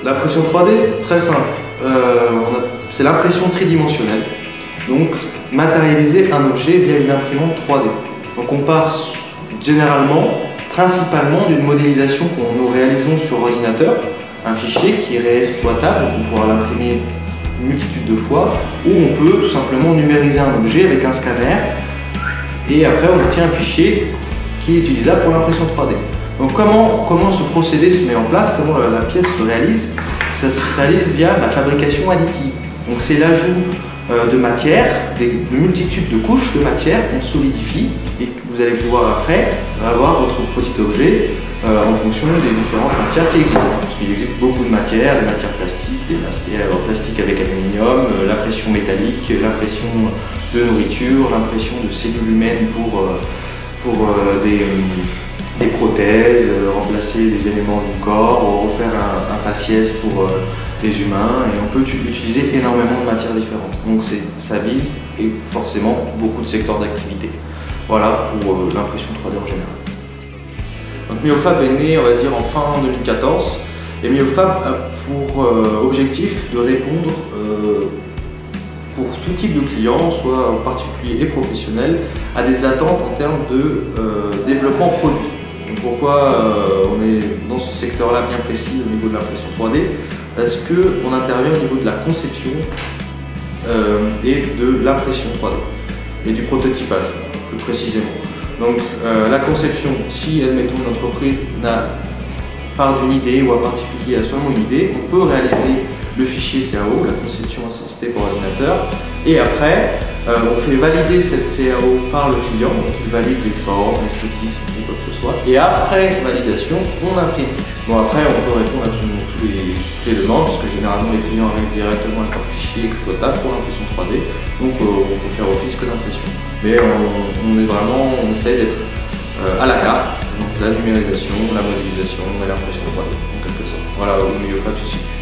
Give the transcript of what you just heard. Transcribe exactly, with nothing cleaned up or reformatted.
L'impression trois D, très simple. Euh, c'est l'impression tridimensionnelle. Donc, matérialiser un objet via une imprimante trois D. Donc, on part généralement, principalement, d'une modélisation que nous réalisons sur ordinateur, un fichier qui est réexploitable, on pourra l'imprimer une multitude de fois, ou on peut tout simplement numériser un objet avec un scanner, et après on obtient un fichier qui est utilisable pour l'impression trois D. Donc comment, comment ce procédé se met en place, comment la, la pièce se réalise? Ça se réalise via la fabrication additive. Donc c'est l'ajout euh, de matière, des, de multitudes de couches de matière, on solidifie, et vous allez pouvoir après avoir votre petit objet euh, en fonction des différentes matières qui existent. Parce qu'il existe beaucoup de matières, des matières plastiques, des matières plastiques avec aluminium, euh, l'impression métallique, l'impression de nourriture, l'impression de cellules humaines pour, euh, pour euh, des, des prothèses, euh, remplacer des éléments du corps, refaire un, un faciès pour euh, les humains, et on peut utiliser énormément de matières différentes. Donc ça vise et forcément beaucoup de secteurs d'activité. Voilà pour euh, l'impression trois D en général. Donc MioFab est né, on va dire, en fin deux mille quatorze, et MioFab a pour euh, objectif de répondre euh, pour tout type de clients, soit particuliers et professionnels, à des attentes en termes de euh, développement produit. Donc pourquoi euh, on est dans ce secteur-là bien précis au niveau de l'impression trois D? Parce qu'on intervient au niveau de la conception euh, et de l'impression trois D, et du prototypage, plus précisément. Donc euh, la conception, si admettons une entreprise n'a part d'une idée ou en particulier a seulement une idée, on peut réaliser le fichier C A O, la conception assistée par ordinateur, et après euh, on fait valider cette C A O par le client, donc il valide les formes, l'esthétisme ou quoi que ce soit, et après validation, on imprime. Bon, après on peut répondre à absolument tous les, toutes les demandes, parce que généralement les clients arrivent directement avec leur fichier exploitable pour l'impression trois D, donc euh, on peut faire office que d'impression. Mais on, on est vraiment, on essaie d'être euh, à la carte, donc la numérisation, la modélisation et l'impression trois D, en quelque sorte. Voilà, au milieu pas de soucis.